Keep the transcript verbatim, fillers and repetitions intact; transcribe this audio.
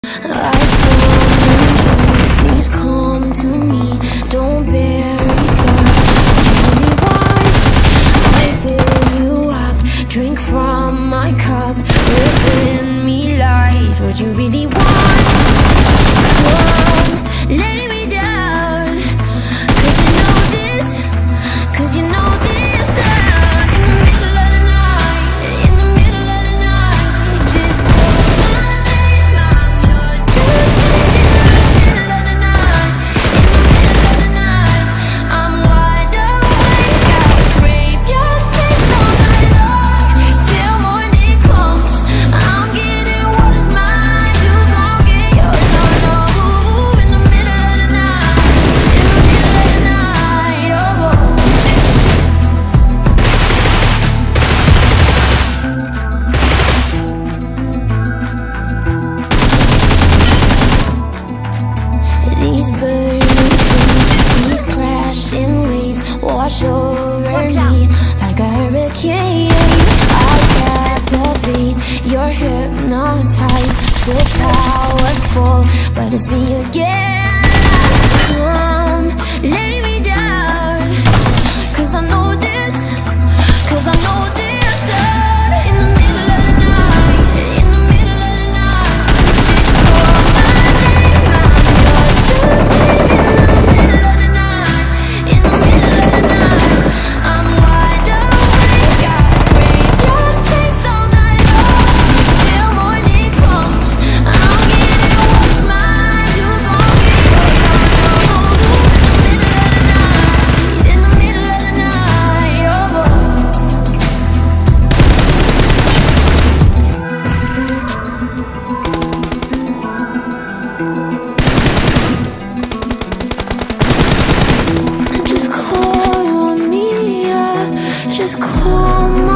I saw you, please come to me. Don't bury I fill you up, drink from my cup. Within me lies what you really want. Come, lay me down, cause you know this, cause you know this. uh, In the middle of the night, in the middle of the night, just hold my face, I'm yours to take. In the middle of the night, in the middle of the night, I'm wide awake. I'll crave your taste all night long, till morning comes. I'm getting what is mine, you gon' get yours. No, no, in the middle of the night, in the middle of the night, oh, oh. These burning flames, these crashing waves wash over me like a hurricane. I captivate, you're hypnotized, so powerful, but it's me again. Come, lay me down, cause I know this, cause I know this. uh, In the middle of the night, in the middle of the night, just call my name, I'm yours to take. In the middle of the night, in the middle of the night, I'm wide awake. I crave your taste all night long, till morning comes. I'm getting what's mine, you gon' get yours. In the middle of the night, in the middle of the night, oh, oh. Just call me up, just call my